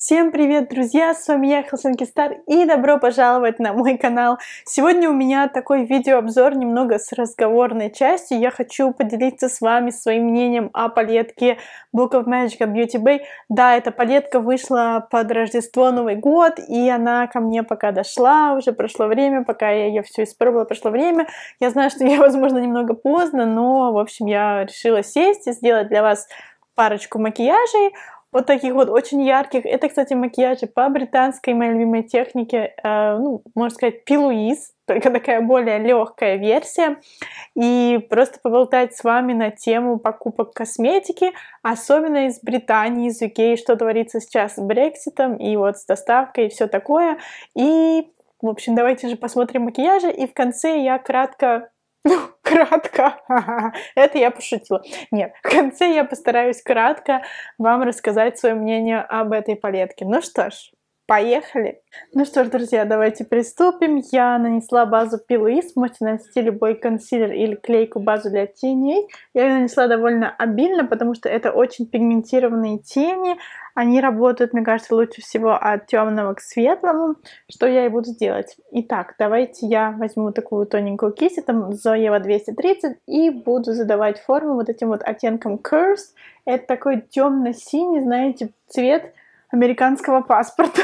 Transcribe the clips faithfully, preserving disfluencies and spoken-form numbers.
Всем привет, друзья! С вами я, Helsinki Star, и добро пожаловать на мой канал. Сегодня у меня такой видеообзор немного с разговорной частью. Я хочу поделиться с вами своим мнением о палетке Book of Magic от Beauty Bay. Да, эта палетка вышла под Рождество, Новый год, и она ко мне пока дошла, уже прошло время, пока я ее все испробовала, прошло время. Я знаю, что я, возможно, немного поздно, но, в общем, я решила сесть и сделать для вас парочку макияжей. Вот таких вот очень ярких. Это, кстати, макияжи по британской моей любимой технике, э, ну, можно сказать, Пилуиз, только такая более легкая версия. И просто поболтать с вами на тему покупок косметики, особенно из Британии, из ю кей, что творится сейчас с Брекситом, и вот с доставкой, и все такое. И, в общем, давайте же посмотрим макияжи, и в конце я кратко... Ну, кратко, это я пошутила. Нет, в конце я постараюсь кратко вам рассказать свое мнение об этой палетке. Ну что ж, поехали! Ну что ж, друзья, давайте приступим. Я нанесла базу Пилуиз. Можете нанести любой консилер или клейкую базу для теней. Я ее нанесла довольно обильно, потому что это очень пигментированные тени. Они работают, мне кажется, лучше всего от темного к светлому, что я и буду делать. Итак, давайте я возьму такую тоненькую кисть, это Zoeva двести тридцать, и буду задавать форму вот этим вот оттенком Cursed. Это такой темно-синий, знаете, цвет американского паспорта.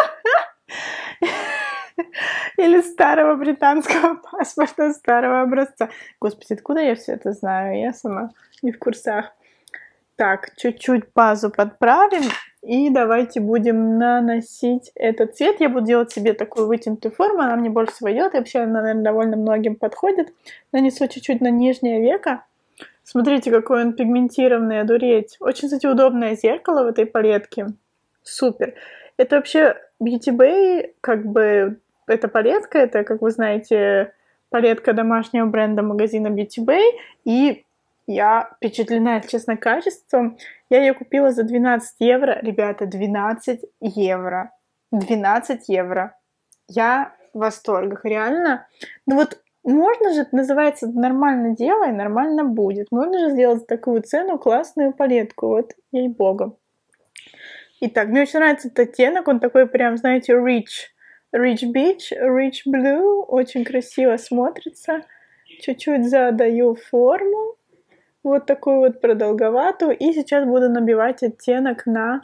Или старого британского паспорта, старого образца. Господи, откуда я все это знаю? Я сама не в курсах. Так, чуть-чуть базу подправим. И давайте будем наносить этот цвет. Я буду делать себе такую вытянутую форму. Она мне больше всего идет. И вообще она, наверное, довольно многим подходит. Нанесу чуть-чуть на нижнее веко. Смотрите, какой он пигментированный, одуреть. Очень, кстати, удобное зеркало в этой палетке. Супер. Это вообще Beauty Bay, как бы, эта палетка, это, как вы знаете, палетка домашнего бренда магазина Beauty Bay, и я впечатлена, честно, качеством. Я ее купила за двенадцать евро. Ребята, двенадцать евро. двенадцать евро. Я в восторгах, реально. Ну вот, можно же, это называется, нормально делай, нормально будет. Можно же сделать за такую цену классную палетку, вот, ей-богу. Итак, мне очень нравится этот оттенок, он такой прям, знаете, rich, rich beach, rich blue, очень красиво смотрится. Чуть-чуть задаю форму, вот такую вот продолговатую, и сейчас буду набивать оттенок на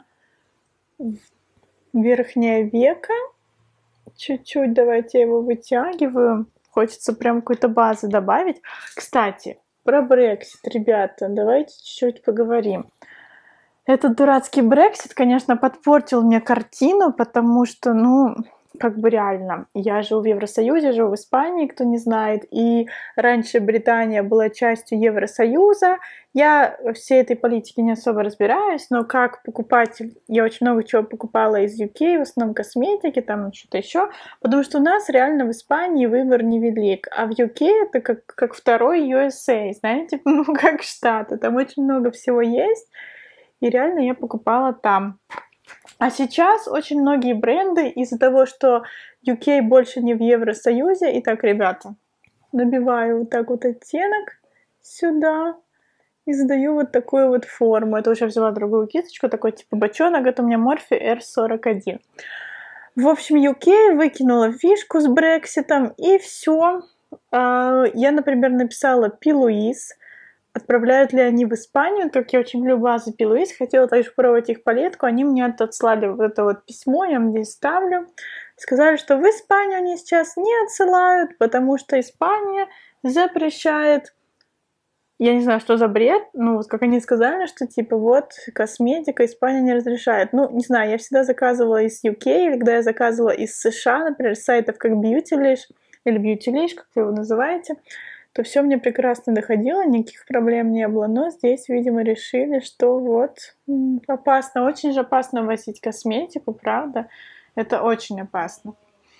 верхнее веко. Чуть-чуть давайте я его вытягиваю, хочется прям какой-то базы добавить. Кстати, про Brexit, ребята, давайте чуть-чуть поговорим. Этот дурацкий Брексит, конечно, подпортил мне картину, потому что, ну, как бы реально, я живу в Евросоюзе, живу в Испании, кто не знает, и раньше Британия была частью Евросоюза. Я во всей этой политике не особо разбираюсь, но как покупатель я очень много чего покупала из ю кей, в основном косметики, там что-то еще, потому что у нас реально в Испании выбор невелик, а в ю кей это как, как второй ю эс эй, знаете, ну, как Штаты, там очень много всего есть. И реально я покупала там. А сейчас очень многие бренды из-за того, что ю кей больше не в Евросоюзе. Итак, ребята, набиваю вот так вот оттенок сюда и задаю вот такую вот форму. Это уже взяла другую кисточку, такой типа бочонок. Это у меня Morphe эр сорок один. В общем, ю кей выкинула фишку с Брекситом, и все. Я, например, написала Пилуиз. Отправляют ли они в Испанию, так я очень люблю базы Пилуиз, хотела также попробовать их палетку, они мне отослали вот это вот письмо, я вам здесь ставлю, сказали, что в Испанию они сейчас не отсылают, потому что Испания запрещает, я не знаю, что за бред, ну вот как они сказали, что типа вот косметика Испания не разрешает, ну не знаю, я всегда заказывала из ю кей, или когда я заказывала из США, например, с сайтов как Beautylish или Beautylish, как вы его называете, то все мне прекрасно доходило, никаких проблем не было. Но здесь, видимо, решили, что вот опасно, очень же опасно возить косметику, правда? Это очень опасно.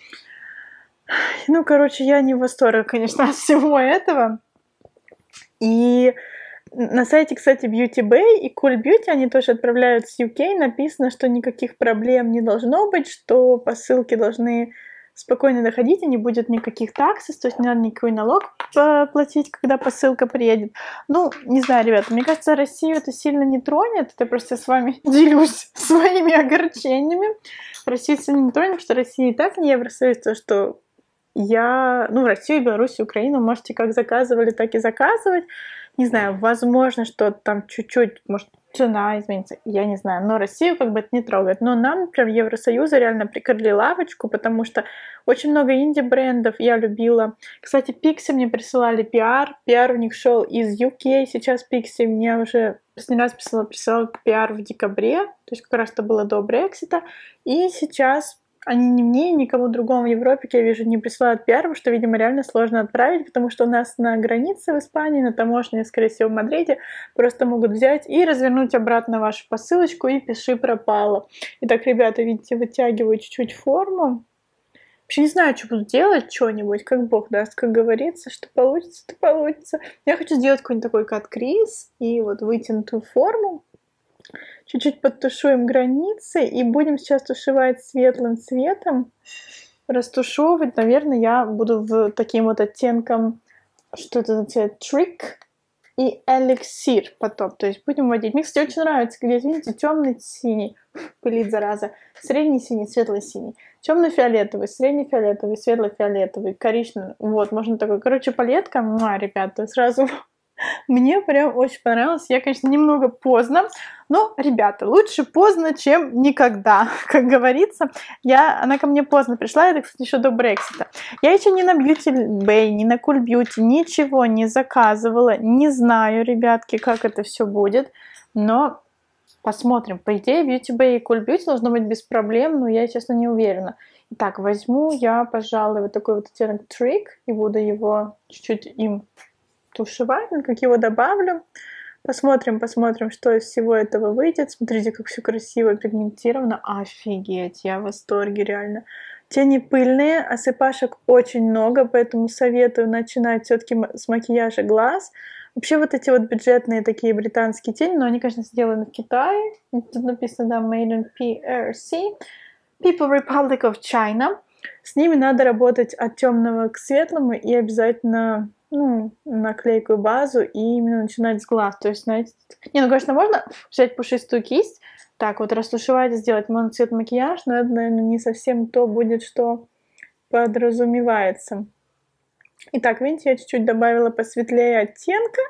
Ну, короче, я не в восторге, конечно, от всего этого. И на сайте, кстати, Beauty Bay и Cool Beauty, они тоже отправляют с ю кей, написано, что никаких проблем не должно быть, что посылки должны спокойно доходите, не будет никаких таксов, то есть не надо никакой налог платить, когда посылка приедет. Ну, не знаю, ребята, мне кажется, Россию это сильно не тронет, это просто с вами делюсь своими огорчениями. Россию сильно не тронет, потому что Россия и так не Евросоюз, то что я, ну, Россию, Беларусь, Украину можете как заказывали, так и заказывать. Не знаю, возможно, что там чуть-чуть, может, цена изменится, я не знаю. Но Россию как бы это не трогает. Но нам, например, Евросоюза реально прикрыли лавочку, потому что очень много инди-брендов я любила. Кстати, Pixie мне присылали пиар. Пиар у них шел из ю кей. Сейчас Pixie мне уже последний раз присылал, присылал пиар в декабре. То есть как раз это было до Брексита. И сейчас они ни мне, ни никому другому в Европе, я вижу, не присылают пиар, потому что, видимо, реально сложно отправить, потому что у нас на границе в Испании, на таможне, скорее всего, в Мадриде, просто могут взять и развернуть обратно вашу посылочку, и пиши пропало. Итак, ребята, видите, вытягиваю чуть-чуть форму. Вообще не знаю, что буду делать, что-нибудь, как Бог даст, как говорится, что получится, то получится. Я хочу сделать какой-нибудь такой кат-криз и вот вытянутую форму. Чуть-чуть подтушуем границы и будем сейчас тушевать светлым цветом. Растушевывать, наверное, я буду в таким вот оттенком, что это за цвет, Trick и эликсир потом. То есть будем вводить. Мне, кстати, очень нравится, где, видите, темный синий, пылит зараза, средний синий, светлый синий, темный фиолетовый, средний фиолетовый, светлый фиолетовый, коричневый. Вот, можно такой. Короче, палетка, муа, ребята, сразу... Мне прям очень понравилось. Я, конечно, немного поздно, но, ребята, лучше поздно, чем никогда, как говорится. Я, она ко мне поздно пришла, это, кстати, еще до Брексита. Я еще ни на Beauty Bay, ни на Cool Beauty ничего не заказывала. Не знаю, ребятки, как это все будет, но посмотрим. По идее, Beauty Bay и Cool Beauty должно быть без проблем, но я, честно, не уверена. Итак, возьму я, пожалуй, вот такой вот оттенок Trick и буду его чуть-чуть им тушевать, как его добавлю. Посмотрим, посмотрим, что из всего этого выйдет. Смотрите, как все красиво пигментировано. Офигеть, я в восторге, реально. Тени пыльные, осыпашек очень много, поэтому советую начинать все-таки с макияжа глаз. Вообще вот эти вот бюджетные такие британские тени, но они, конечно, сделаны в Китае. Тут написано, да, Made in пи ар си. People Republic of China. С ними надо работать от темного к светлому и обязательно... ну, на клейкую базу и именно начинать с глаз. То есть, знаете... Не, ну, конечно, можно взять пушистую кисть, так вот растушевать, сделать моноцвет макияж, но это, наверное, не совсем то будет, что подразумевается. Итак, видите, я чуть-чуть добавила посветлее оттенка.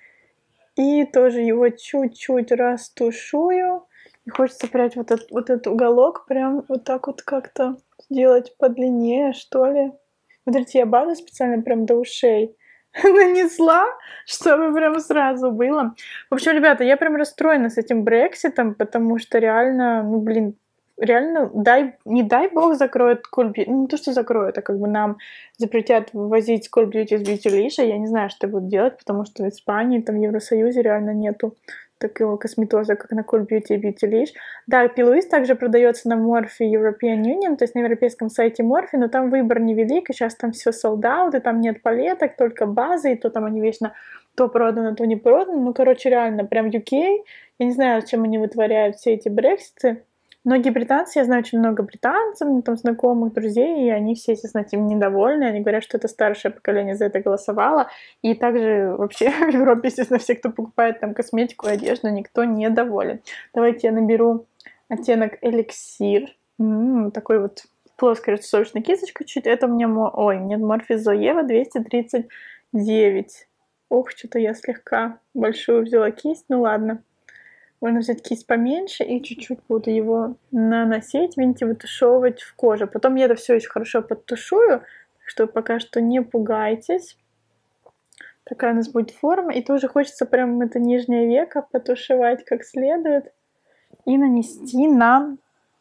И тоже его чуть-чуть растушую. И хочется прям вот этот, вот этот уголок прям вот так вот как-то сделать подлиннее, что ли. Смотрите, я базу специально прям до ушей нанесла, чтобы прям сразу было. В общем, ребята, я прям расстроена с этим Брекситом, потому что реально, ну, блин, реально, дай, не дай бог закроют Cool Beauty, ну, не то, что закроют, а как бы нам запретят ввозить Cool Beauty из Beautylish, я не знаю, что будут делать, потому что в Испании, там, в Евросоюзе реально нету такого косметоза, как на Cool Beauty и Beautylish. Да, P. Louise также продается на Morphe European Union, то есть на европейском сайте Morphe, но там выбор невелик, и сейчас там все sold out, и там нет палеток, только базы, и то там они вечно то продано, то не продано. Ну, короче, реально, прям ю кей, я не знаю, зачем они вытворяют все эти брекситы. Многие британцы, я знаю очень много британцев, там знакомых, друзей, и они все, естественно, этим недовольны. Они говорят, что это старшее поколение за это голосовало. И также вообще в Европе, естественно, все, кто покупает там косметику и одежду, никто не доволен. Давайте я наберу оттенок эликсир. М-м, такой вот плоская растушевочная кисточка чуть. Это у меня, ой, нет, Morphe Zoeva двести тридцать девять. Ох, что-то я слегка большую взяла кисть, ну ладно. Можно взять кисть поменьше и чуть-чуть буду его наносить, видите, вытушевывать в кожу. Потом я это все еще хорошо подтушую, так что пока что не пугайтесь. Такая у нас будет форма. И тоже хочется прям это нижнее веко потушевать как следует. И нанести на...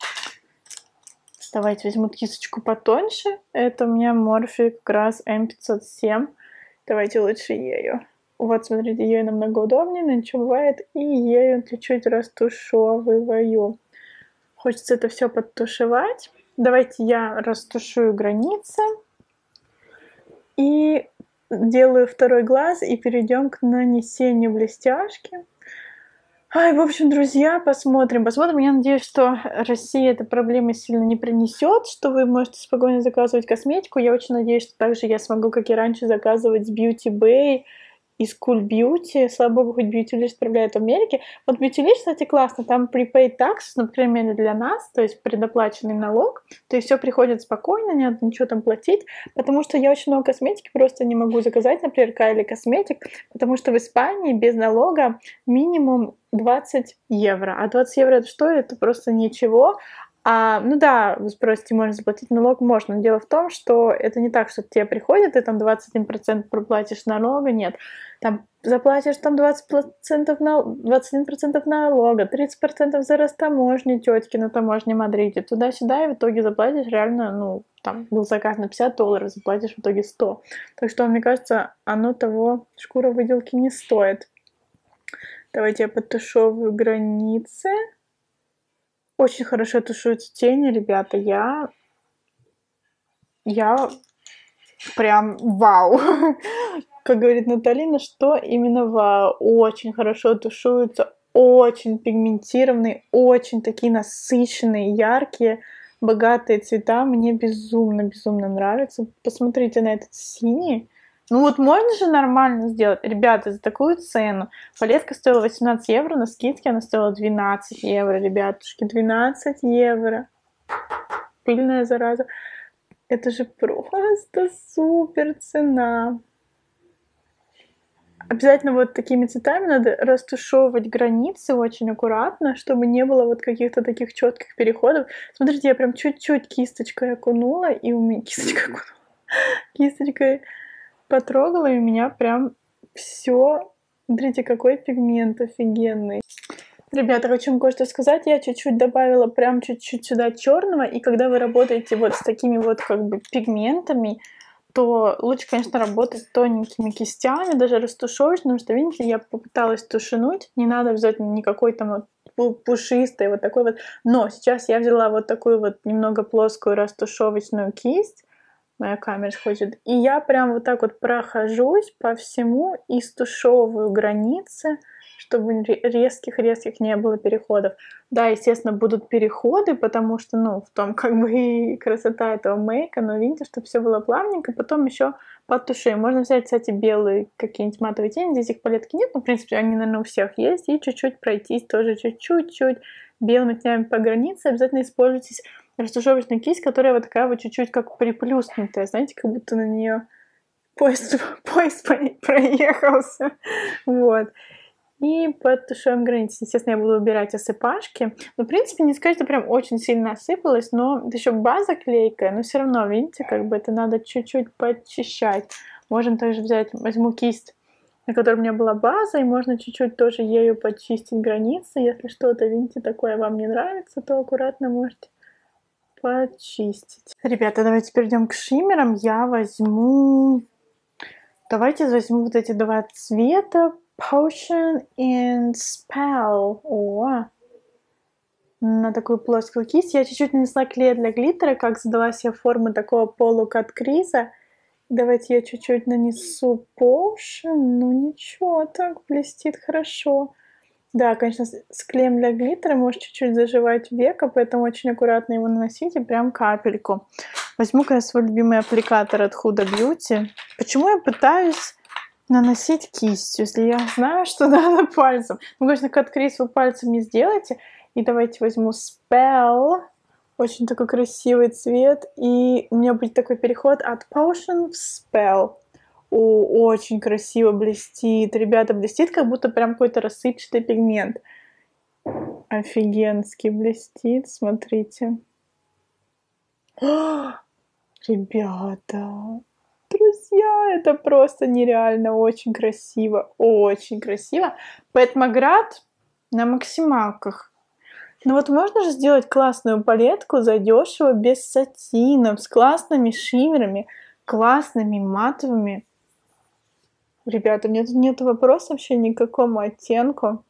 Давайте возьму кисточку потоньше. Это у меня Morphe как раз эм пятьсот семь. Давайте лучше ею. Вот, смотрите, ею намного удобнее, но ничего бывает, и ею чуть-чуть растушевываю. Хочется это все подтушевать. Давайте я растушую границы и делаю второй глаз, и перейдем к нанесению блестяшки. Ай, в общем, друзья, посмотрим, посмотрим. Я надеюсь, что Россия этой проблемы сильно не принесет, что вы можете спокойно заказывать косметику. Я очень надеюсь, что также я смогу, как и раньше, заказывать с Beauty Bay и School Beauty. Слава богу, хоть Beauty List отправляют в Америке. Вот Beauty List, кстати, классно. Там prepaid tax, например, для нас, то есть предоплаченный налог. То есть все приходит спокойно, не надо ничего там платить. Потому что я очень много косметики просто не могу заказать, например, Kylie Cosmetic, потому что в Испании без налога минимум двадцать евро. А двадцать евро это что? Это просто ничего. А, ну да, вы спросите, можно заплатить налог? Можно. Но дело в том, что это не так, что к тебе приходит, и там двадцать один процент проплатишь налога. Нет. Там заплатишь там двадцать процентов на, двадцать один процент налога, тридцать процентов за растаможню тетки на таможне Мадриде. Туда-сюда, и в итоге заплатишь реально, ну, там был заказ на пятьдесят долларов, заплатишь в итоге сто. Так что, мне кажется, оно того шкура выделки не стоит. Давайте я подтушевываю границы. Очень хорошо тушуются тени, ребята. Я... Я прям вау. Как говорит Наталина, что именно вау. Очень хорошо тушуются, очень пигментированные, очень такие насыщенные, яркие, богатые цвета. Мне безумно-безумно нравится. Посмотрите на этот синий. Ну вот можно же нормально сделать. Ребята, за такую цену. Палетка стоила восемнадцать евро, на скидке она стоила двенадцать евро, ребятушки. двенадцать евро. Пыльная зараза. Это же просто супер цена. Обязательно вот такими цветами надо растушевывать границы очень аккуратно, чтобы не было вот каких-то таких четких переходов. Смотрите, я прям чуть-чуть кисточкой окунула, и у меня кисточкой окунула. Кисточкой потрогала, и у меня прям все. Смотрите, какой пигмент офигенный. Ребята, хочу вам кое-что сказать. Я чуть-чуть добавила прям чуть-чуть сюда черного, и когда вы работаете вот с такими вот как бы пигментами, то лучше, конечно, работать тоненькими кистями, даже растушевывать, потому что, видите, я попыталась тушануть, не надо обязательно никакой там вот пушистой, вот такой вот. Но сейчас я взяла вот такую вот немного плоскую растушевочную кисть, моя камера хочет, и я прям вот так вот прохожусь по всему и стушевываю границы, чтобы резких-резких не было переходов. Да, естественно, будут переходы, потому что, ну, в том как бы и красота этого мейка, но видите, что все было плавненько, потом еще подтушуем. Можно взять, кстати, белые какие-нибудь матовые тени, здесь их палетки нет, но, в принципе, они, наверное, у всех есть, и чуть-чуть пройтись тоже чуть-чуть белыми тенями по границе. Обязательно используйте растушевочную кисть, которая вот такая вот чуть-чуть как приплюснутая, знаете, как будто на нее поезд, поезд по ней проехался. Вот. И подтушуем границы. Естественно, я буду убирать осыпашки. Но, в принципе, не сказать, что прям очень сильно осыпалось, но это еще база клейкая, но все равно, видите, как бы это надо чуть-чуть подчищать. Можно также взять, возьму кисть, на которой у меня была база, и можно чуть-чуть тоже ею подчистить границы. Если что-то, видите, такое вам не нравится, то аккуратно можете почистить. Ребята, давайте перейдем к шиммерам. Я возьму... Давайте возьму вот эти два цвета. Potion and Spell. О, на такую плоскую кисть. Я чуть-чуть нанесла клея для глиттера, как задала себе форму такого полукат-криза. Давайте я чуть-чуть нанесу Potion. Ну ничего, так блестит хорошо. Да, конечно, с клеем для глиттера может чуть-чуть заживать веко, поэтому очень аккуратно его наносите, прям капельку. Возьму, конечно, свой любимый аппликатор от Huda Beauty. Почему я пытаюсь наносить кистью, если я знаю, что надо пальцем? Ну, конечно, кат-криз вы пальцем не сделаете. И давайте возьму Spell. Очень такой красивый цвет. И у меня будет такой переход от Potion в Spell. О, очень красиво блестит. Ребята, блестит, как будто прям какой-то рассыпчатый пигмент. Офигенски блестит, смотрите. О, ребята, друзья, это просто нереально, очень красиво, очень красиво. Пэтмаград на максималках. Ну вот можно же сделать классную палетку задешево, без сатинов, с классными шиммерами, классными матовыми. Ребята, у меня тут нет вопросов вообще ни к какому оттенку.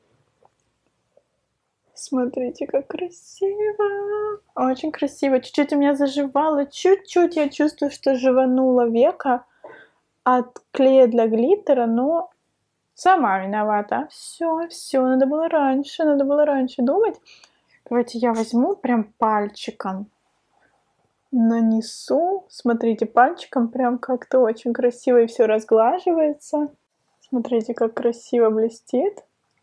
Смотрите, как красиво. Очень красиво. Чуть-чуть у меня заживало. Чуть-чуть я чувствую, что живануло веко от клея для глиттера, но Сама виновата. Все, все, надо было раньше, надо было раньше думать. Давайте я возьму прям пальчиком, нанесу. Смотрите, пальчиком прям как-то очень красиво и все разглаживается. Смотрите, как красиво блестит.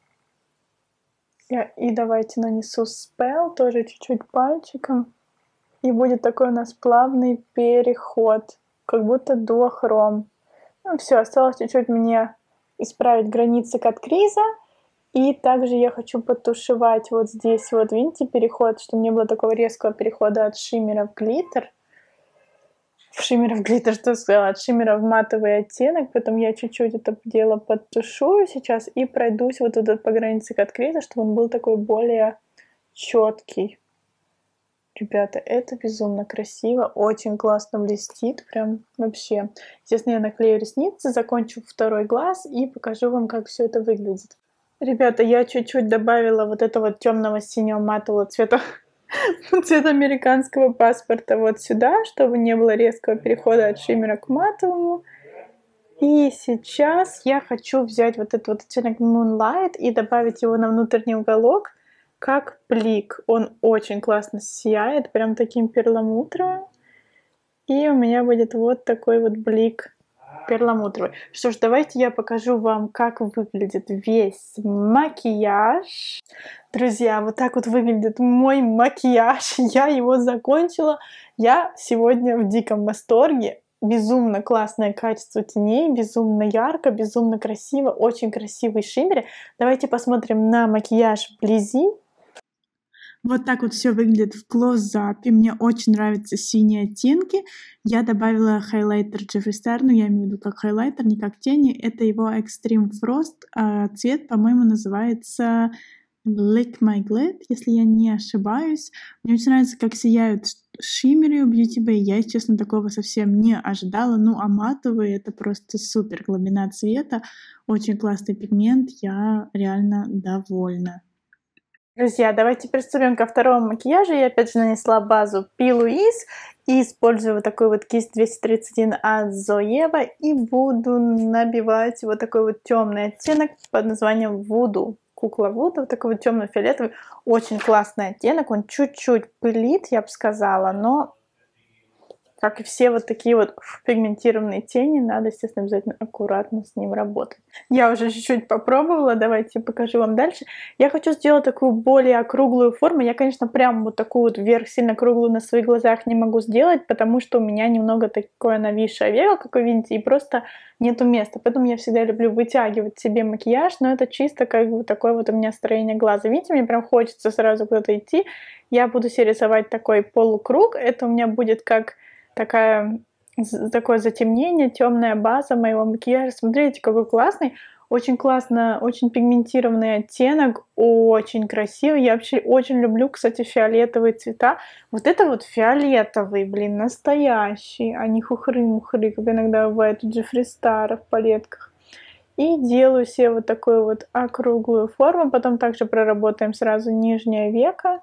И давайте нанесу спел тоже чуть-чуть пальчиком. И будет такой у нас плавный переход, как будто дуохром. Ну все, осталось чуть-чуть мне исправить границы каткриза. И также я хочу потушевать вот здесь вот, видите, переход, чтобы не было такого резкого перехода от шиммера в глиттер. В шиммера в глиттер, что сказала, от шиммера в матовый оттенок. Поэтому я чуть-чуть это дело подтушую сейчас и пройдусь вот этот по границе каткриза, чтобы он был такой более четкий. Ребята, это безумно красиво, очень классно блестит, прям вообще. Естественно, я наклею ресницы, закончу второй глаз и покажу вам, как все это выглядит. Ребята, я чуть-чуть добавила вот этого темного синего матового цвета, цвета американского паспорта вот сюда, чтобы не было резкого перехода от шиммера к матовому. И сейчас я хочу взять вот этот вот оттенок Moonlight и добавить его на внутренний уголок, как блик. Он очень классно сияет, прям таким перламутровым. И у меня будет вот такой вот блик перламутровый. Что ж, давайте я покажу вам, как выглядит весь макияж. Друзья, вот так вот выглядит мой макияж. Я его закончила. Я сегодня в диком восторге. Безумно классное качество теней, безумно ярко, безумно красиво, очень красивый шиммер. Давайте посмотрим на макияж вблизи. Вот так вот все выглядит в клоузапе. Мне очень нравятся синие оттенки. Я добавила хайлайтер Джеффри Стар, но я имею в виду как хайлайтер, не как тени. Это его Extreme Frost. А цвет, по-моему, называется Lick My Glit, если я не ошибаюсь. Мне очень нравится, как сияют шиммеры у Beauty Bay. Я, честно, такого совсем не ожидала. Ну, а матовый — это просто супер глубина цвета. Очень классный пигмент. Я реально довольна. Друзья, давайте приступим ко второму макияжу. Я опять же нанесла базу P. Louise и использую вот такую вот кисть двести тридцать один от Zoeva и буду набивать вот такой вот темный оттенок под названием Voodoo. Кукла Voodoo, вот такой вот темно-фиолетовый. Очень классный оттенок, он чуть-чуть пылит, я бы сказала, но как и все вот такие вот пигментированные тени, надо, естественно, обязательно аккуратно с ним работать. Я уже чуть-чуть попробовала, давайте покажу вам дальше. Я хочу сделать такую более округлую форму. Я, конечно, прям вот такую вот вверх сильно круглую на своих глазах не могу сделать, потому что у меня немного такое нависшее веко, как вы видите, и просто нету места. Поэтому я всегда люблю вытягивать себе макияж, но это чисто как бы такое вот у меня строение глаза. Видите, мне прям хочется сразу куда-то идти. Я буду себе рисовать такой полукруг. Это у меня будет как Такая, такое затемнение, темная база моего макияжа. Смотрите, какой классный. Очень классно, очень пигментированный оттенок, очень красивый. Я вообще очень люблю, кстати, фиолетовые цвета. Вот это вот фиолетовый, блин, настоящий, а не хухры-мухры, как иногда бывает у Джеффри Стара в палетках. И делаю себе вот такую вот округлую форму. Потом также проработаем сразу нижнее веко.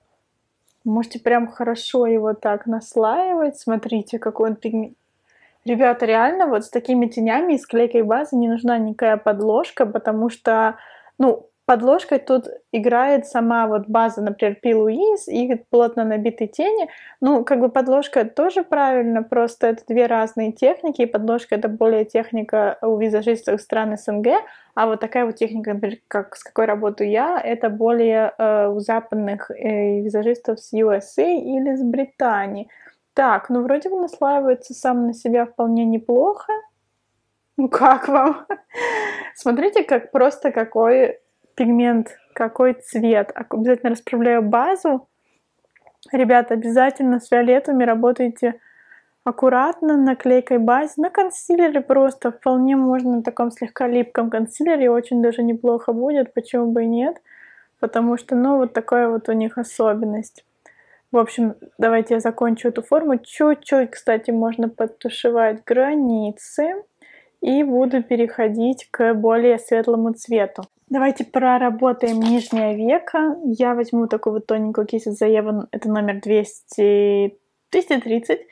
Можете прям хорошо его так наслаивать. Смотрите, какой он пигмент. Ребята, реально вот с такими тенями и с клейкой базы не нужна никакая подложка, потому что, ну, подложкой тут играет сама вот база, например, P. Louise и плотно набитые тени. Ну, как бы подложка тоже правильно, просто это две разные техники. И подложка — это более техника у визажистов стран СНГ, а вот такая вот техника, например, как, с какой работаю я, это более э, у западных э, визажистов с ю эс эй или с Британии. Так, ну вроде бы наслаивается сам на себя вполне неплохо. Ну как вам? Смотрите, как просто какой пигмент, какой цвет. Обязательно расправляю базу. Ребята, обязательно с фиолетовыми работайте аккуратно на клейкой базе. На консилере просто вполне можно на таком слегка липком консилере. Очень даже неплохо будет, почему бы и нет. Потому что, ну, вот такая вот у них особенность. В общем, давайте я закончу эту форму. Чуть-чуть, кстати, можно подтушевать границы. И буду переходить к более светлому цвету. Давайте проработаем нижнее веко. Я возьму такую вот тоненькую кисть от Zoeva, это номер двести, двести тридцать.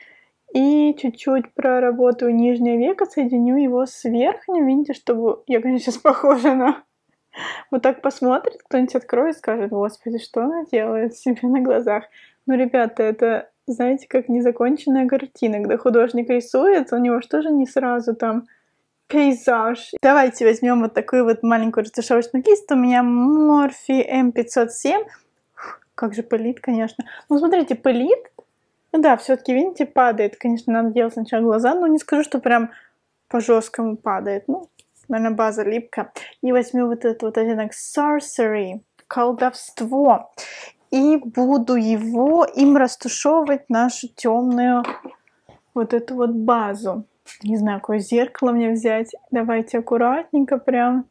И чуть-чуть проработаю нижнее веко, соединю его с верхним. Видите, чтобы... Я, конечно, сейчас похожа на... Вот так посмотрит, кто-нибудь откроет и скажет: господи, что она делает себе на глазах. Ну, ребята, это, знаете, как незаконченная картина. Когда художник рисует, у него что же не сразу там пейзаж. Давайте возьмем вот такую вот маленькую растушевочную кисть. У меня Morphe эм пятьсот семь. Как же пылит, конечно. Ну, смотрите, пылит. Ну да, все-таки, видите, падает. Конечно, надо делать сначала глаза, но не скажу, что прям по-жесткому падает. Ну, наверное, база липкая. И возьму вот этот вот оттенок Sorcery, колдовство. И буду его, им растушевывать нашу темную вот эту вот базу. Не знаю, какое зеркало мне взять. Давайте аккуратненько прям.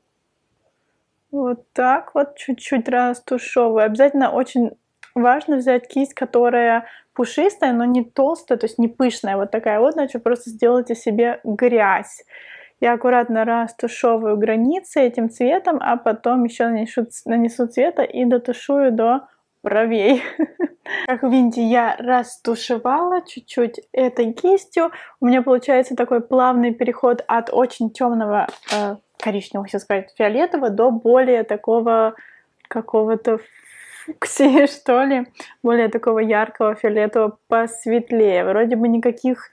Вот так вот чуть-чуть растушевываю. Обязательно очень важно взять кисть, которая пушистая, но не толстая, то есть не пышная. Вот такая вот, значит, просто сделайте себе грязь. Я аккуратно растушевываю границы этим цветом, а потом еще нанесу, нанесу цвета и дотушую до бровей. Как видите, я растушевала чуть-чуть этой кистью. У меня получается такой плавный переход от очень темного, э, коричневого, хочу сказать, фиолетового, до более такого какого-то фуксии, что ли. Более такого яркого фиолетового, посветлее. Вроде бы никаких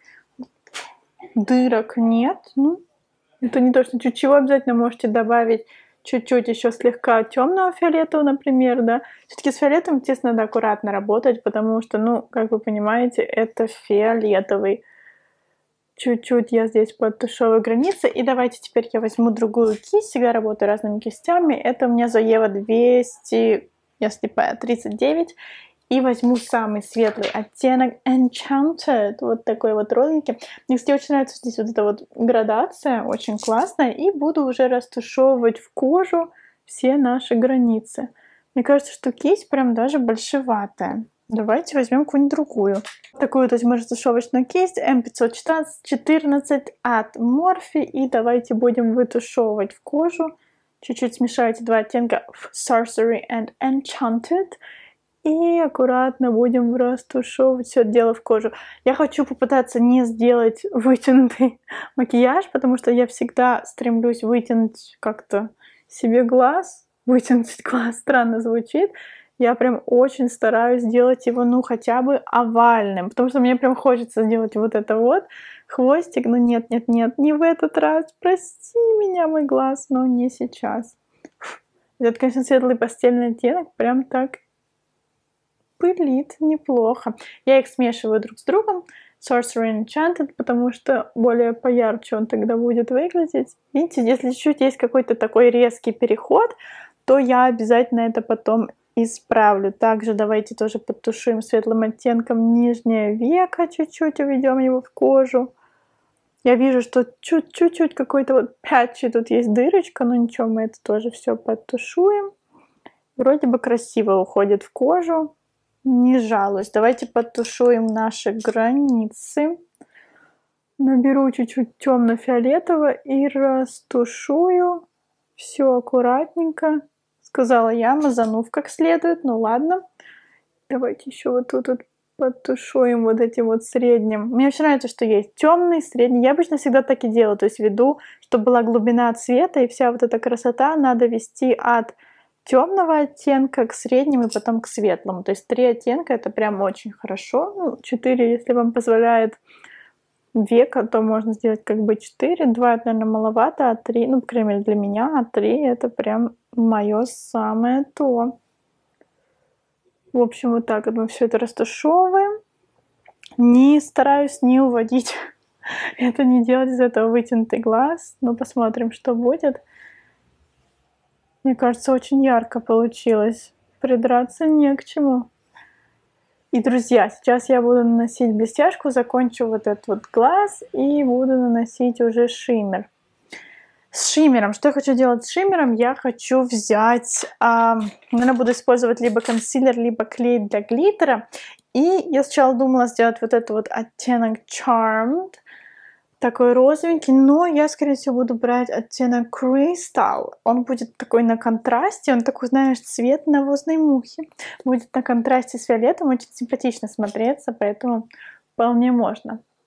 дырок нет. Ну, это не то, что чуть-чуть обязательно можете добавить. Чуть-чуть еще слегка темного фиолетового, например, да. Все-таки с фиолетовым, естественно, надо аккуратно работать, потому что, ну, как вы понимаете, это фиолетовый. Чуть-чуть я здесь подтушевываю границы. И давайте теперь я возьму другую кисть. Всегда работаю разными кистями. Это у меня Zoeva двести, я слепая, тридцать девять. И возьму самый светлый оттенок Enchanted. Вот такой вот розовенький. Мне, кстати, очень нравится здесь вот эта вот градация. Очень классная. И буду уже растушевывать в кожу все наши границы. Мне кажется, что кисть прям даже большеватая. Давайте возьмем какую-нибудь другую. Такую вот возьму растушевочную кисть эм пятьсот четырнадцать от Morphe. И давайте будем вытушевывать в кожу. Чуть-чуть смешаю эти два оттенка Sorcery and Enchanted. И аккуратно будем растушевывать все это дело в кожу. Я хочу попытаться не сделать вытянутый макияж, потому что я всегда стремлюсь вытянуть как-то себе глаз. Вытянуть глаз странно звучит. Я прям очень стараюсь сделать его, ну, хотя бы овальным. Потому что мне прям хочется сделать вот это вот. Хвостик, но нет, нет, нет, не в этот раз. Прости меня, мой глаз, но не сейчас. Этот, конечно, светлый постельный оттенок прям так пылит неплохо. Я их смешиваю друг с другом. Sorcery Enchanted, потому что более поярче он тогда будет выглядеть. Видите, если чуть-чуть есть какой-то такой резкий переход, то я обязательно это потом исправлю. Также давайте тоже подтушуем светлым оттенком нижнее веко, чуть-чуть уведем его в кожу. Я вижу, что чуть-чуть какой-то вот пятчи, тут есть дырочка, но ничего, мы это тоже все подтушуем. Вроде бы красиво уходит в кожу. Не жалуюсь. Давайте подтушуем наши границы. Наберу чуть-чуть темно-фиолетового и растушую. Все аккуратненько. Сказала я, мазанув как следует. Ну ладно. Давайте еще вот тут вот подтушуем вот этим вот средним. Мне очень нравится, что есть темный, средний. Я обычно всегда так и делаю. То есть веду, чтобы была глубина цвета, и вся вот эта красота надо вести от темного оттенка к среднему и потом к светлому. То есть три оттенка это прям очень хорошо. Ну, четыре, если вам позволяет века, то можно сделать как бы четыре. два это, наверное, маловато, а три, ну, по крайней мере, для меня, а три это прям мое самое то. В общем, вот так вот мы все это растушевываем. Не стараюсь не уводить это, не делать из этого вытянутый глаз. Но посмотрим, что будет. Мне кажется, очень ярко получилось. Придраться не к чему. И, друзья, сейчас я буду наносить блестяшку, закончу вот этот вот глаз и буду наносить уже шиммер. С шиммером. Что я хочу делать с шиммером? Я хочу взять, а, наверное, буду использовать либо консилер, либо клей для глиттера. И я сначала думала сделать вот этот вот оттенок Charmed. Такой розовенький, но я, скорее всего, буду брать оттенок Crystal. Он будет такой на контрасте, он такой, знаешь, цвет навозной мухи. Будет на контрасте с фиолетом, очень симпатично смотреться, поэтому вполне можно.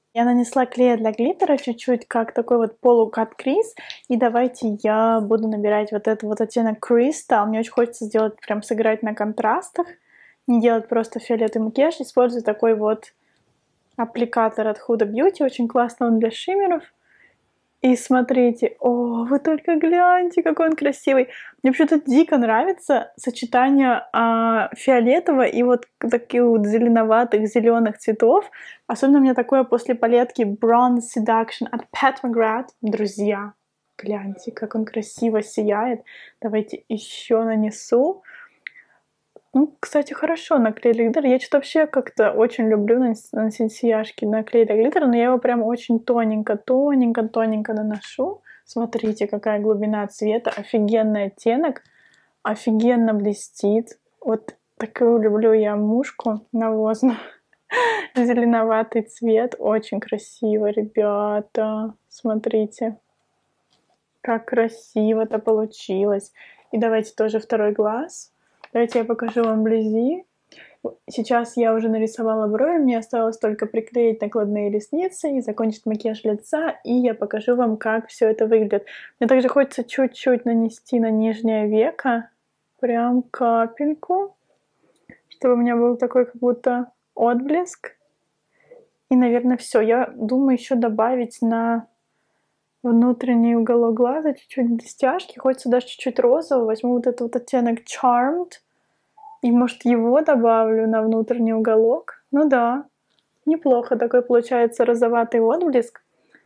Я нанесла клея для глиттера чуть-чуть, как такой вот полукат криз. И давайте я буду набирать вот этот вот оттенок Crystal. Мне очень хочется сделать, прям сыграть на контрастах. Не делать просто фиолетовый макияж. Использую такой вот аппликатор от Huda Beauty. Очень классно он для шиммеров. И смотрите, о, вы только гляньте, какой он красивый. Мне почему-то дико нравится сочетание а, фиолетового и вот таких вот зеленоватых, зеленых цветов. Особенно у меня такое после палетки Bronze Seduction от Pat McGrath. Друзья, гляньте, как он красиво сияет. Давайте еще нанесу. Ну, кстати, хорошо наклеили глиттер. Я что-то вообще как-то очень люблю наносить сияшки на клей для глиттера, но я его прям очень тоненько, тоненько, тоненько наношу. Смотрите, какая глубина цвета, офигенный оттенок, офигенно блестит. Вот такую люблю я мушку навозную. Зеленоватый цвет, очень красиво, ребята. Смотрите, как красиво-то получилось. И давайте тоже второй глаз. Давайте я покажу вам вблизи. Сейчас я уже нарисовала брови, мне осталось только приклеить накладные ресницы и закончить макияж лица, и я покажу вам, как все это выглядит. Мне также хочется чуть-чуть нанести на нижнее веко, прям капельку, чтобы у меня был такой как будто отблеск. И, наверное, все. Я думаю еще добавить на внутренний уголок глаза чуть-чуть блестяшки. Хочется даже чуть-чуть розового. Возьму вот этот вот оттенок Charmed. И, может, его добавлю на внутренний уголок. Ну да, неплохо. Такой получается розоватый отблеск.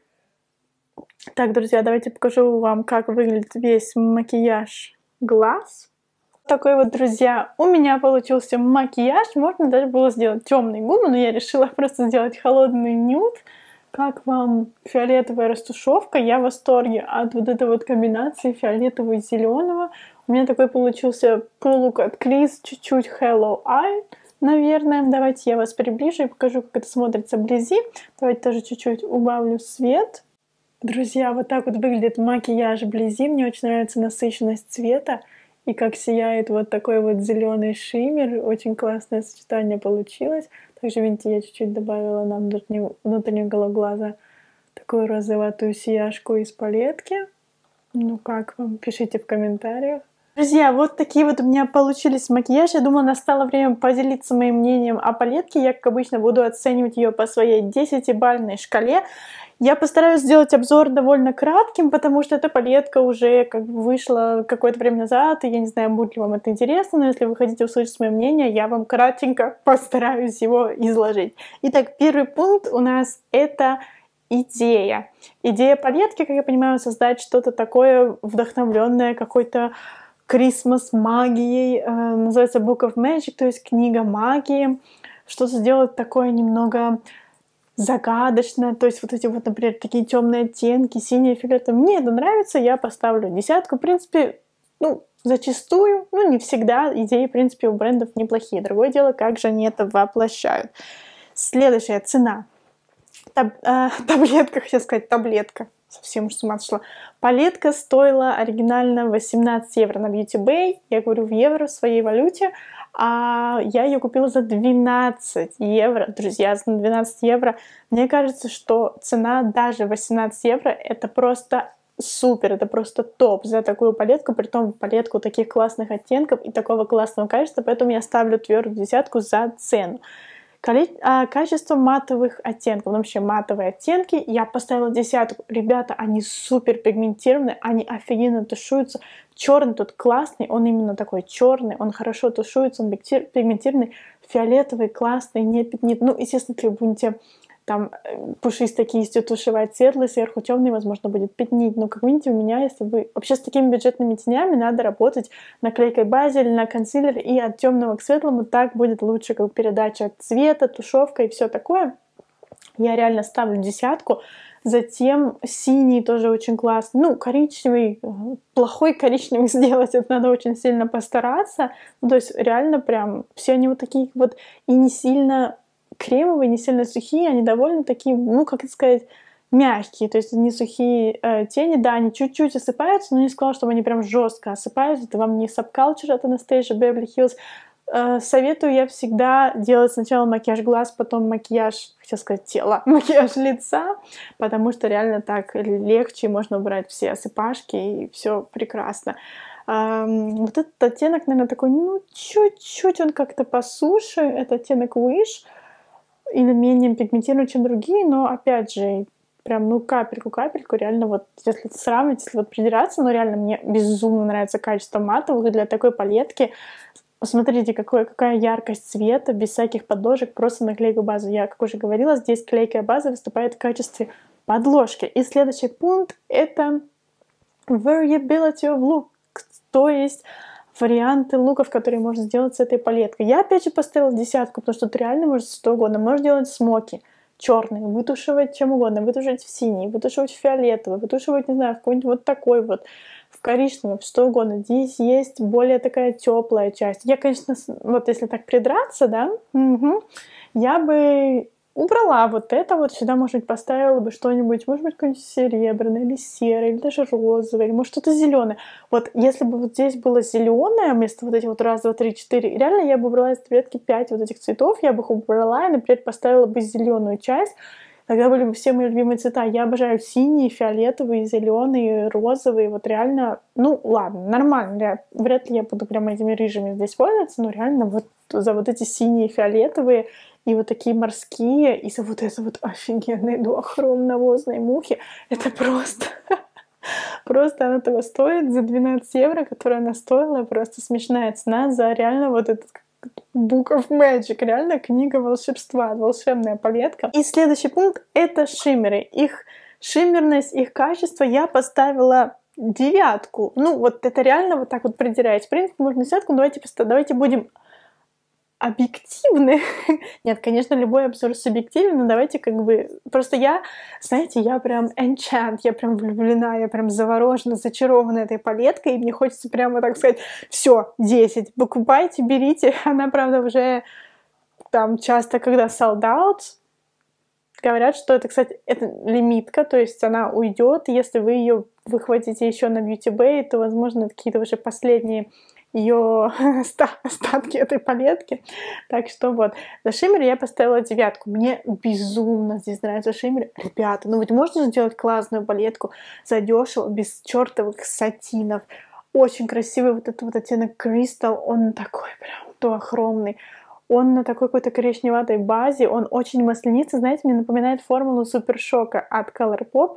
Так, друзья, давайте покажу вам, как выглядит весь макияж глаз. Такой вот, друзья, у меня получился макияж. Можно даже было сделать темные губы, но я решила просто сделать холодный нюд. Как вам фиолетовая растушевка? Я в восторге от вот этой вот комбинации фиолетового и зеленого. У меня такой получился полукат криз, чуть-чуть Hello Eye, наверное. Давайте я вас приближу и покажу, как это смотрится вблизи. Давайте тоже чуть-чуть убавлю свет. Друзья, вот так вот выглядит макияж вблизи. Мне очень нравится насыщенность цвета и как сияет вот такой вот зеленый шиммер. Очень классное сочетание получилось. Также, видите, я чуть-чуть добавила на внутренний, внутренний уголок глаза такую розоватую сияшку из палетки. Ну как вам? Пишите в комментариях. Друзья, вот такие вот у меня получились макияжи. Я думаю, настало время поделиться моим мнением о палетке. Я, как обычно, буду оценивать ее по своей десятибалльной шкале. Я постараюсь сделать обзор довольно кратким, потому что эта палетка уже как бы вышла какое-то время назад, и я не знаю, будет ли вам это интересно, но если вы хотите услышать мое мнение, я вам кратенько постараюсь его изложить. Итак, первый пункт у нас это идея. Идея палетки, как я понимаю, создать что-то такое вдохновленное какой-то Christmas магией, э, называется Book of Magic, то есть книга магии, что-то сделать такое немного загадочно, то есть вот эти вот, например, такие темные оттенки, синие, фиолетовые. Мне это нравится, я поставлю десятку. В принципе, ну, зачастую, ну, не всегда идеи, в принципе, у брендов неплохие. Другое дело, как же они это воплощают. Следующая цена. Таб, э, таблетка, хотел сказать, таблетка. Совсем уж с ума сошла. Палетка стоила оригинально восемнадцать евро на Beauty Bay. Я говорю в евро, в своей валюте. А я ее купила за двенадцать евро. Друзья, за двенадцать евро. Мне кажется, что цена даже восемнадцать евро это просто супер, это просто топ за такую палетку, притом палетку таких классных оттенков и такого классного качества, поэтому я ставлю твердую десятку за цену. Качество матовых оттенков, вообще матовые оттенки, я поставила десятку. Ребята, они супер пигментированные, они офигенно тушуются. Черный тут классный, он именно такой черный, он хорошо тушуется, он пигментированный. Фиолетовый классный, не пятнит. Ну, естественно, если вы будете там пушистой кистью тушевать светлый, сверху темный, возможно, будет пятнить. Но, как видите, у меня, если вы... Вообще с такими бюджетными тенями надо работать наклейкой базе или на консилер, и от темного к светлому так будет лучше, как передача цвета, тушевка и все такое. Я реально ставлю десятку. Затем синий тоже очень классный. Ну, коричневый, плохой коричневый сделать, это надо очень сильно постараться. Ну, то есть реально прям все они вот такие вот и не сильно кремовые, не сильно сухие, они довольно такие, ну, как это сказать, мягкие, то есть не сухие э, тени, да, они чуть-чуть осыпаются, но не сказала, чтобы они прям жестко осыпаются, это вам не Subculture от Anastasia Beverly Hills, Э, советую я всегда делать сначала макияж глаз, потом макияж, хотела сказать тела, макияж лица, потому что реально так легче, можно убрать все осыпашки, и все прекрасно. Эм, вот этот оттенок, наверное, такой, ну, чуть-чуть он как-то посуше, это оттенок Wish, или менее пигментированный, чем другие, но, опять же, прям, ну, капельку-капельку, реально, вот, если сравнить, если вот придираться, ну, реально, мне безумно нравится качество матовых для такой палетки. Посмотрите, какой, какая яркость цвета, без всяких подложек, просто на клейкую базу. Я, как уже говорила, здесь клейкая база выступает в качестве подложки. И следующий пункт — это variability of look, то есть варианты луков, которые можно сделать с этой палеткой. Я, опять же, поставила десятку, потому что тут реально может что угодно. Можно делать смоки черный, вытушивать чем угодно, вытушивать в синий, вытушивать в фиолетовый, вытушивать, не знаю, в какой-нибудь вот такой вот, в коричневый, что угодно. Здесь есть более такая теплая часть. Я, конечно, вот если так придраться, да, угу, я бы убрала вот это вот, сюда, может быть, поставила бы что-нибудь, может быть, какое-нибудь серебряное или серое, или даже розовое, или, может, что-то зеленое. Вот если бы вот здесь было зеленое вместо вот этих вот раз, два, три, четыре, реально я бы убрала из таблетки пять вот этих цветов, я бы их убрала и, например, поставила бы зеленую часть. Тогда были бы все мои любимые цвета. Я обожаю синие, фиолетовые, зеленые, розовые. Вот реально, ну ладно, нормально. Вряд ли я буду прям этими рыжими здесь пользоваться, но реально вот за вот эти синие, фиолетовые и вот такие морские, и за вот это вот офигенные дуохромновозные мухи, это просто... Просто она того стоит за двенадцать евро, которую она стоила. Просто смешная цена за реально вот этот Book of Magic, реально книга волшебства, волшебная палетка. И следующий пункт — это шиммеры. Их шиммерность, их качество я поставила девятку. Ну, вот это реально вот так вот придираясь. В принципе, можно десятку, но давайте, давайте будем объективны. Нет, конечно, любой обзор субъективен, но давайте как бы... Просто я, знаете, я прям enchant, я прям влюблена, я прям заворожена, зачарована этой палеткой, и мне хочется прямо так сказать: все, десять, покупайте, берите. Она, правда, уже там часто, когда sold out, говорят, что это, кстати, это лимитка, то есть она уйдет, если вы ее выхватите еще на Beauty Bay, то, возможно, какие-то уже последние ее остатки этой палетки. Так что вот. За шиммер я поставила девятку. Мне безумно здесь нравится шиммер. Ребята, ну ведь можно сделать классную палетку задешево, без чертовых сатинов. Очень красивый вот этот вот оттенок Crystal. Он такой прям дуохромный. Он на такой какой-то коричневатой базе. Он очень маслянистый. Знаете, мне напоминает формулу Супершока от Colourpop.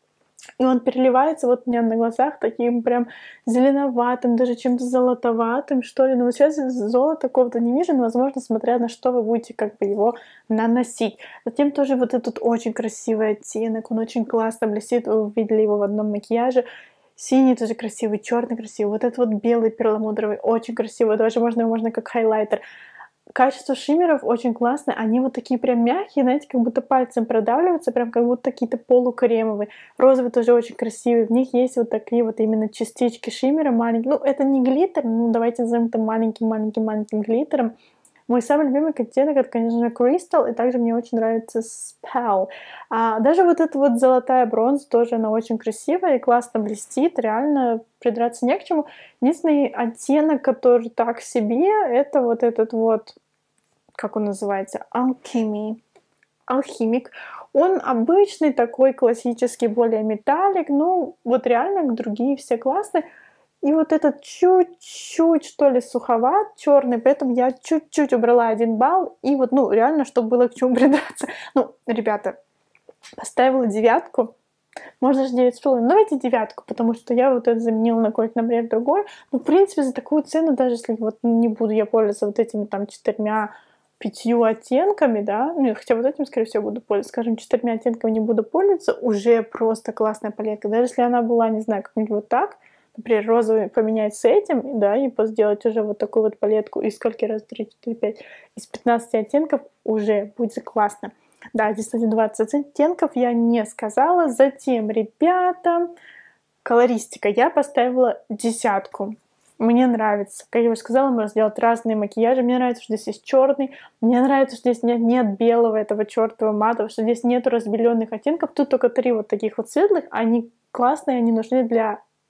И он переливается вот у меня на глазах таким прям зеленоватым, даже чем-то золотоватым, что ли. Но вот сейчас золота какого-то не вижу, но, возможно, смотря на что вы будете как бы его наносить. Затем тоже вот этот очень красивый оттенок, он очень классно блестит. Вы увидели его в одном макияже. Синий тоже красивый, черный красивый. Вот этот вот белый перламутровый очень красивый. Даже можно его можно как хайлайтер. Качество шиммеров очень классное. Они вот такие прям мягкие, знаете, как будто пальцем продавливаются, прям как будто какие-то полукремовые. Розовый тоже очень красивый. В них есть вот такие вот именно частички шиммера маленькие. Ну, это не глиттер, ну, давайте назовем это маленьким-маленьким-маленьким глиттером. Мой самый любимый оттенок — это, конечно же, Crystal, и также мне очень нравится Spell. А даже вот эта вот золотая бронза тоже, она очень красивая и классно блестит, реально придраться не к чему. Единственный оттенок, который так себе, это вот этот вот, как он называется, Alchemy. Алхимик. Он обычный такой классический, более металлик, ну вот реально другие все классные. И вот этот чуть-чуть, что ли, суховат, черный, поэтому я чуть-чуть убрала один балл. И вот, ну, реально, чтобы было к чему придраться. Ну, ребята, поставила девятку. Можно же девять с половиной. Давайте девятку, потому что я вот это заменила на какой-то, например, другой. Ну, в принципе, за такую цену, даже если вот не буду я пользоваться вот этими там четырьмя, пятью оттенками, да, ну, хотя вот этим, скорее всего, буду пользоваться, скажем, четырьмя оттенками не буду пользоваться, уже просто классная палетка. Даже если она была, не знаю, как-нибудь вот так, например, розовый поменять с этим, да, и сделать уже вот такую вот палетку из скольки раз? три, четыре, пять. Из пятнадцати оттенков уже будет классно. Да, здесь двадцать оттенков я не сказала. Затем, ребята, колористика. Я поставила десятку. Мне нравится. Как я уже сказала, можно сделать разные макияжи. Мне нравится, что здесь есть черный. Мне нравится, что здесь нет, нет белого этого чертового матового, что здесь нету разбеленных оттенков. Тут только три вот таких вот светлых. Они классные, они нужны для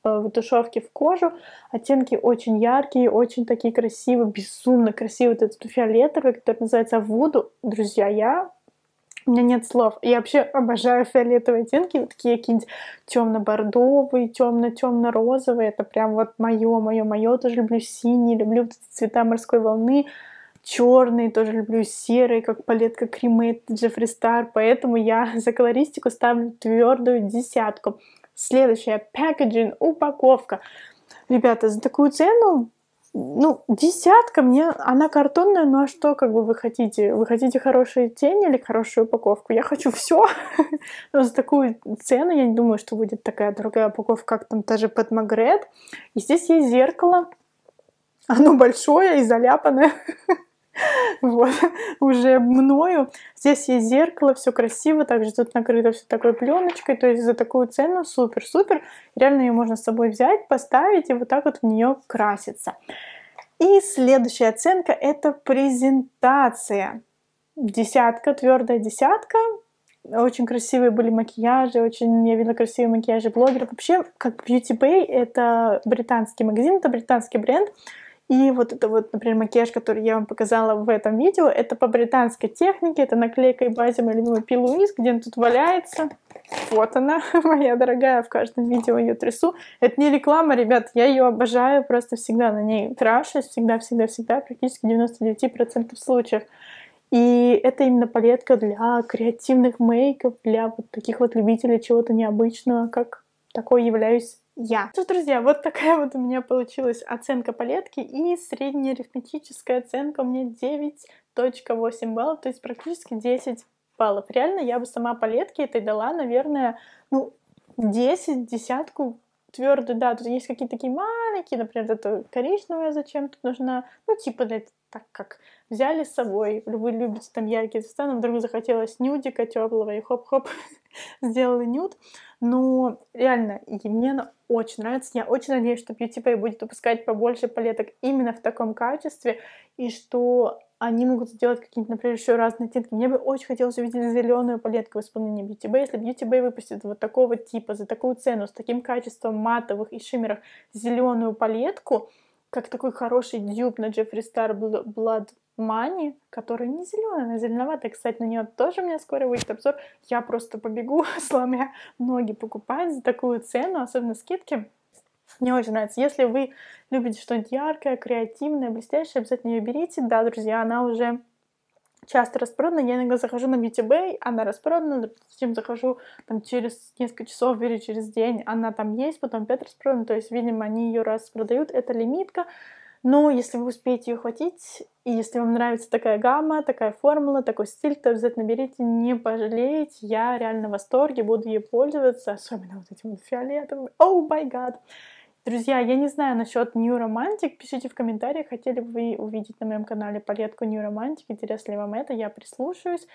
в тушевке в кожу. Оттенки очень яркие, очень такие красивые, безумно красивый. Вот этот фиолетовый, который называется Вуду. Друзья, я... У меня нет слов. Я вообще обожаю фиолетовые оттенки, вот такие какие-нибудь темно-бордовые, темно-темно-розовые. Это прям вот мое, мое, мое. Тоже люблю синий, люблю вот эти цвета морской волны. Черный, тоже люблю серый, как палетка Cremate Джеффри Стар. Поэтому я за колористику ставлю твердую десятку. Следующая, packaging, упаковка. Ребята, за такую цену, ну, десятка, мне, она картонная, ну а что, как бы вы хотите? Вы хотите хорошие тени или хорошую упаковку? Я хочу все. Но за такую цену я не думаю, что будет такая дорогая упаковка, как там даже под Магрет. И здесь есть зеркало. Оно большое и заляпанное. Вот, уже мною. Здесь есть зеркало, все красиво, также тут накрыто все такой пленочкой, то есть за такую цену супер-супер. Реально ее можно с собой взять, поставить и вот так вот в нее краситься. И следующая оценка — это презентация. Десятка, твердая десятка. Очень красивые были макияжи, очень я видела красивые макияжи блогеров. Вообще, как Beauty Bay, это британский магазин, это британский бренд. И вот это вот, например, макияж, который я вам показала в этом видео, это по британской технике, это наклейка и базе моей любимой P. Louise, где она тут валяется. Вот она, моя дорогая, в каждом видео ее трясу. Это не реклама, ребят, я ее обожаю, просто всегда на ней крашусь, всегда-всегда-всегда, практически девяносто девять процентов случаев. И это именно палетка для креативных мейков, для вот таких вот любителей чего-то необычного, как такой являюсь я. Что ж, друзья, вот такая вот у меня получилась оценка палетки, и средняя арифметическая оценка у меня девять целых восемь баллов, то есть практически десять баллов. Реально, я бы сама палетке этой дала, наверное, ну, десять, десятку твердую, да, тут есть какие-то такие маленькие, например, это коричневая зачем тут нужна, ну, типа, для, так как взяли с собой, вы любите там яркие цвета, но вдруг захотелось нюдика теплого, и хоп-хоп, сделали нюд. Но реально, и мне она очень нравится. Я очень надеюсь, что Beauty Bay будет выпускать побольше палеток именно в таком качестве, и что они могут сделать какие-нибудь, например, еще разные оттенки. Мне бы очень хотелось увидеть зеленую палетку в исполнении Beauty Bay. Если Beauty Bay выпустит вот такого типа, за такую цену, с таким качеством матовых и шиммеров, зеленую палетку, как такой хороший дюб на Джеффри Стар Blood Money, которая не зеленая, она зеленоватая. Кстати, на нее тоже у меня скоро выйдет обзор. Я просто побегу, сломя ноги, покупать за такую цену, особенно скидки. Мне очень нравится. Если вы любите что-нибудь яркое, креативное, блестящее, обязательно ее берите. Да, друзья, она уже часто распродана. Я иногда захожу на Beauty Bay, она распродана, затем захожу там через несколько часов или через день, она там есть, потом опять распродана. То есть, видимо, они ее распродают. Это лимитка. Но если вы успеете ее хватить, и если вам нравится такая гамма, такая формула, такой стиль, то обязательно берите, не пожалеете. Я реально в восторге, буду ей пользоваться, особенно вот этим вот фиолетовым. О май гад! Друзья, я не знаю насчет New Romantic, пишите в комментариях, хотели бы вы увидеть на моем канале палетку New Romantic, интересно ли вам это, я прислушаюсь.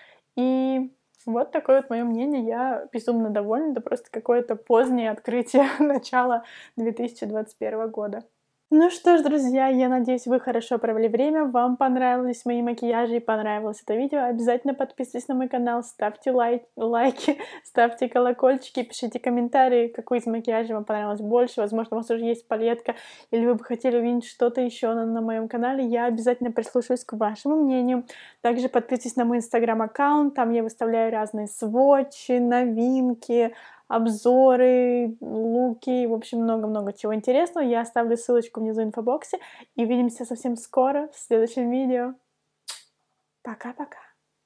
И вот такое вот мое мнение, я безумно довольна, это просто какое-то позднее открытие начала две тысячи двадцать первого года. Ну что ж, друзья, я надеюсь, вы хорошо провели время, вам понравились мои макияжи и понравилось это видео. Обязательно подписывайтесь на мой канал, ставьте лайк, лайки, ставьте колокольчики, пишите комментарии, какой из макияжей вам понравилось больше. Возможно, у вас уже есть палетка, или вы бы хотели увидеть что-то еще на, на моем канале. Я обязательно прислушаюсь к вашему мнению. Также подписывайтесь на мой инстаграм-аккаунт, там я выставляю разные сводчи, новинки, обзоры, луки, в общем, много-много чего интересного. Я оставлю ссылочку внизу в инфобоксе. И увидимся совсем скоро в следующем видео. Пока-пока.